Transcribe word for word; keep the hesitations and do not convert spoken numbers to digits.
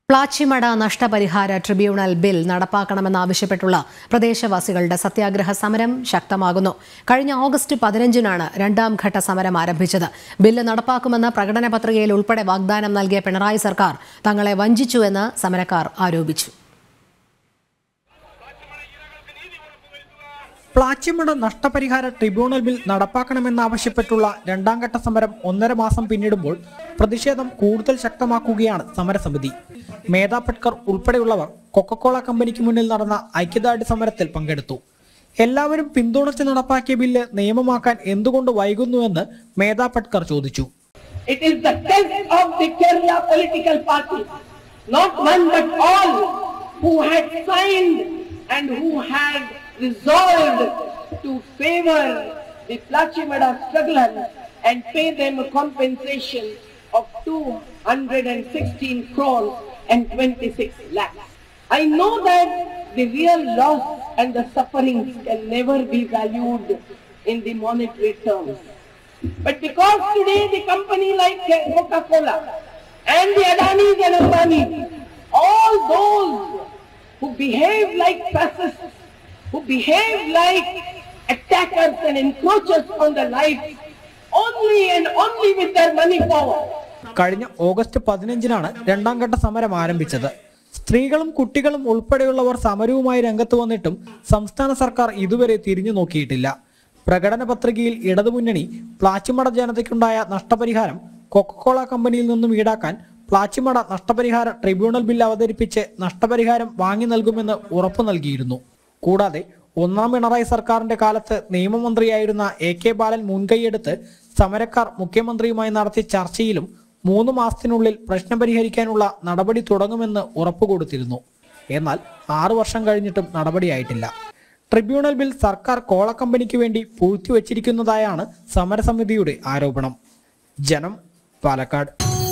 പ്ലാച്ചിമട നഷ്ടപരിഹാര tribunal bill നടപ്പാക്കണമെന്നാവശ്യപ്പെട്ടുള്ള പ്രദേശവാസികളുടെ സത്യാഗ്രഹ സമരം ശക്തമാകുന്നു. കഴിഞ്ഞ ഓഗസ്റ്റ് പതിനഞ്ചിനാണ് രണ്ടാം ഘട്ട സമരം ആരംഭിച്ചത്. ബില്ല് നടപ്പാക്കുമെന്ന പ്രകടന പത്രികയിൽ ഉൾപ്പെടെ വാഗ്ദാനം നൽകിയ പിണറായി സർക്കാർ തങ്ങളെ വഞ്ചിച്ചുവെന്ന് സമരക്കാർ ആരോപിച്ചു. പ്ലാച്ചിമട നഷ്ടപരിഹാര ട്രിബ്യൂണൽ ബിൽ നടപ്പാക്കണമെന്നാവശ്യപ്പെട്ടുള്ള രണ്ടാം ഘട്ട സമരം ഒന്നര മാസം പിന്നിടുമ്പോൾ പ്രതിഷേധം കൂടുതൽ ശക്തമാക്കുകയാണ് സമരസമിതി. മേധാ പട്കർ ഉൾപ്പെടെയുള്ളവർ കൊക്കക്കോള കമ്പനിക്ക് മുന്നിൽ നടന്ന ഐക്യദാർഢ്യ സമരത്തിൽ പങ്കെടുത്തു. എല്ലാവരും പിന്തുണച്ച് നടപ്പാക്കിയ ബില്ല് നിയമമാക്കാൻ എന്തുകൊണ്ട് വൈകുന്നുവെന്ന് മേധാ പട്കർ ചോദിച്ചു. It is the test of the Kerala political party, not one but all who had signed and who had resolved to favor the Plachimada strugglers and pay them a compensation of two hundred sixteen crores and twenty-six lakhs. I know that the real loss and the sufferings can never be valued in the monetary terms. But because today the company like Coca-Cola and the Adanis and Ambanis, all those who behave like fascists, who behave like attackers and encroachers on the lives only and only with their money power. കഴിഞ്ഞ August പതിനഞ്ചിനാണ് രണ്ടാം ഘട്ട സമരം ആരംഭിച്ചത്. സ്ത്രീകളും കുട്ടികളും ഉൾപ്പെടെയുള്ളവർ സമരവുമായി രംഗത്ത് വന്നിട്ടും സംസ്ഥാന സർക്കാർ ഇതുവരെ തിരിഞ്ഞു നോക്കിയിട്ടില്ല. പ്രകടന പത്രികയിൽ ഇടതുമുന്നണി പ്ലാച്ചിമട ജനതയ്ക്കുണ്ടായ നഷ്ടപരിഹാരം കൊക്കക്കോള കമ്പനിയിൽ നിന്നും ഈടാക്കാൻ പ്ലാച്ചിമട നഷ്ടപരിഹാര ട്രിബ്യൂണൽ ബിൽ അവതരിപ്പിച്ച് നഷ്ടപരിഹാരം വാങ്ങി നൽകുമെന്ന് ഉറപ്പു നൽകിയിരുന്നു. കൂടാതെ ഒന്നാം പിണറായി സർക്കാരിന്റെ കാലത്ത് നിയമമന്ത്രിയായിരുന്ന എ കെ ബാലൻ മുൻകൈയെടുത്ത് സമരക്കാർ മുഖ്യമന്ത്രിയുമായി നടത്തിയ ചർച്ചയിലും മൂന്ന് മാസത്തിനുള്ളിൽ പ്രശ്നം പരിഹരിക്കാനുള്ള നടപടി തുടങ്ങുമെന്ന് ഉറപ്പുകൊടുത്തിരുന്നു. എന്നാൽ ആറു വർഷം കഴിഞ്ഞിട്ടും നടപടിയായിട്ടില്ല. ട്രിബ്യൂണൽ ബിൽ സർക്കാർ കോള കമ്പനിക്ക് വേണ്ടി പൂഴ്ത്തിവച്ചിരിക്കുന്നതായാണ് സമരസമിതിയുടെ ആരോപണം. ജനം, പാലക്കാട്.